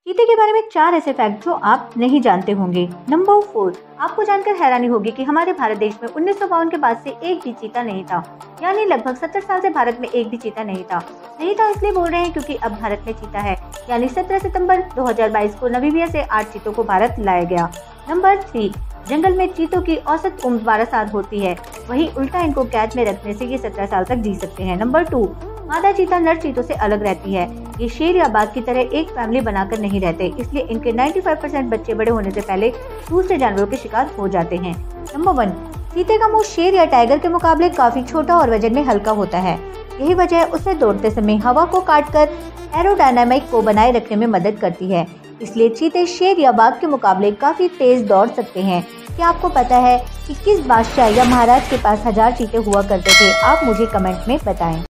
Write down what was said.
चीते के बारे में 4 ऐसे फैक्ट जो आप नहीं जानते होंगे। नंबर 4, आपको जानकर हैरानी होगी कि हमारे भारत देश में 1952 के बाद से एक भी चीता नहीं था, यानी लगभग 70 साल से भारत में एक भी चीता नहीं था। नहीं था इसलिए बोल रहे हैं क्योंकि अब भारत में चीता है, यानी 17 सितंबर 2022 को नामीबिया से 8 चीतों को भारत लाया गया। नंबर 3, जंगल में चीतों की औसत उम्र 12 साल होती है, वहीं उल्टा इनको कैद में रखने से ये 17 साल तक जी सकते हैं। नंबर 2, मादा चीता नर चीतों से अलग रहती है। ये शेर या बाघ की तरह एक फैमिली बनाकर नहीं रहते, इसलिए इनके 95% बच्चे बड़े होने से पहले दूसरे जानवरों के शिकार हो जाते हैं। नंबर 1, चीते का मुंह शेर या टाइगर के मुकाबले काफी छोटा और वजन में हल्का होता है। यही वजह है उसे दौड़ते समय हवा को काटकर एरोडायनामिक को बनाए रखने में मदद करती है, इसलिए चीते शेर या बाघ के मुकाबले काफी तेज दौड़ सकते हैं। क्या आपको पता है कि किस बादशाह या महाराज के पास 1000 चीते हुआ करते थे? आप मुझे कमेंट में बताएं।